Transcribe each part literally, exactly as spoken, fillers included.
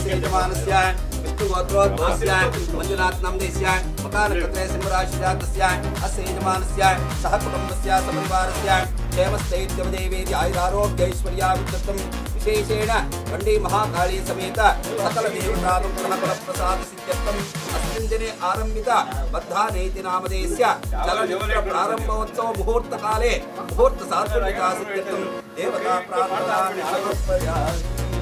अस्य यजमानस्य विष्णुगोत्रोद्भवस्य मंजुनाथ नामदेस्य मकानक्षत्रे सिंहराशिजातस्य अस्य यजमानस्य सह कुटुंबस्य सपरिवारस्य क्षेमस्थैर्यवदेवेदि आयुरारोग्यैश्वर्याभिवृद्धिं विशेषेण गण्डी महाकाली समेत सकल देवतानुग्रहफलप्रसाद सिद्ध्यर्थम् अस्मिन् दिने आरम्भित बद्धानेति नामधेयस्य चलचित्र प्रारम्भोत्सव मुहूर्तकाले मुहूर्त सात्विका सिद्ध्यर्थं देवता प्रार्थनामि समर्पयामि।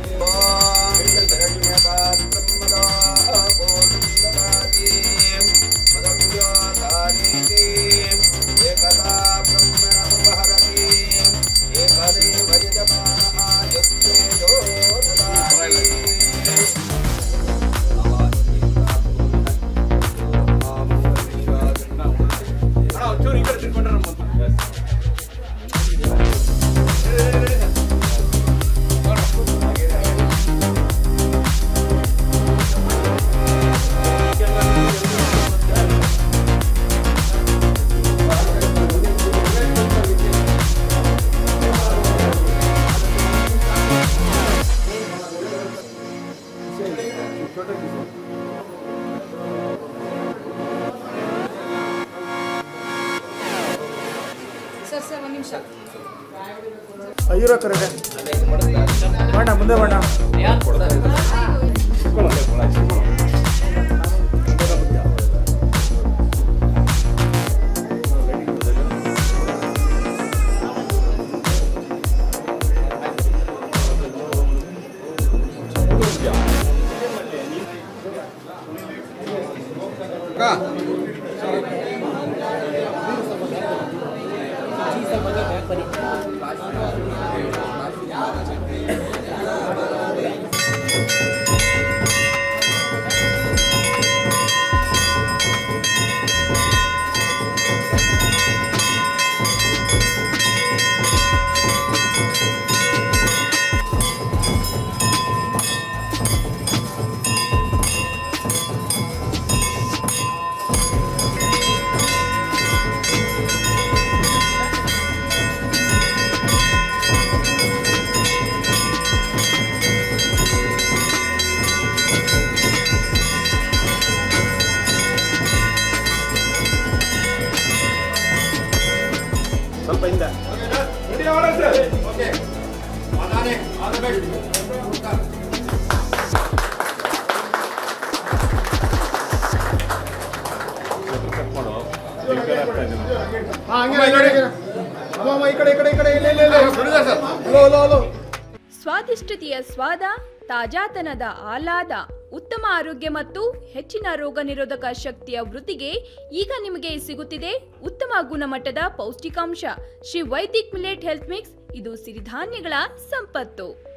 ಅಯ್ಯೂರ ಕರೆಕ್ಟ್ ಬಣ್ಣ ಮುಂದೆ ಬಣ್ಣ ಸ್ವಾದಿಷ್ಟತೆಯ ಸ್ವಾದ, ತಾಜಾತನದ ಆಹ್ಲಾದ, ಉತ್ತಮ ಆರೋಗ್ಯ ಮತ್ತು ಹೆಚ್ಚಿನ ರೋಗ ನಿರೋಧಕ ಶಕ್ತಿಯ ವೃದ್ಧಿಗೆ ಈಗ ನಿಮಗೆ ಸಿಗುತ್ತಿದೆ ಉತ್ತಮ ಗುಣಮಟ್ಟದ ಪೌಷ್ಟಿಕಾಂಶ Shri Vaidik millet health mix. ಇದು ಸಿರಿಧಾನ್ಯಗಳ ಸಂಪತ್ತು.